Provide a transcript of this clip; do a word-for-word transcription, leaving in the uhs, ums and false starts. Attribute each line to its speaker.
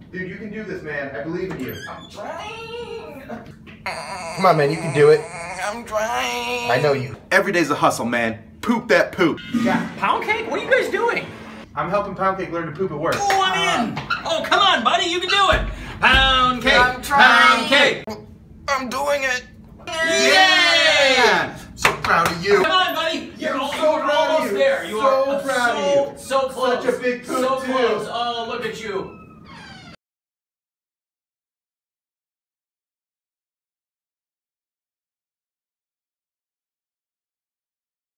Speaker 1: Dude, you can do this, man. I believe in you.
Speaker 2: I'm trying.
Speaker 1: Come on, man. You can do it.
Speaker 2: I'm trying.
Speaker 1: I know you. Every day's a hustle, man. Poop that poop.
Speaker 2: Yeah. Poundcake? What are you guys doing?
Speaker 1: I'm helping Poundcake learn to poop at work.
Speaker 2: Oh, I'm in. Oh, come on, buddy. You can do it. Poundcake.
Speaker 1: I'm trying.
Speaker 2: Poundcake.
Speaker 1: I'm doing it.
Speaker 2: Yeah.
Speaker 1: So proud of you.
Speaker 2: Come on, buddy. You're,
Speaker 1: I'm
Speaker 2: all,
Speaker 1: so
Speaker 2: you're
Speaker 1: proud of
Speaker 2: almost
Speaker 1: you.
Speaker 2: there. You
Speaker 1: So
Speaker 2: are
Speaker 1: proud
Speaker 2: so,
Speaker 1: of you.
Speaker 2: so close.
Speaker 1: Such a big poop,
Speaker 2: So
Speaker 1: too.
Speaker 2: close. Oh, look at you.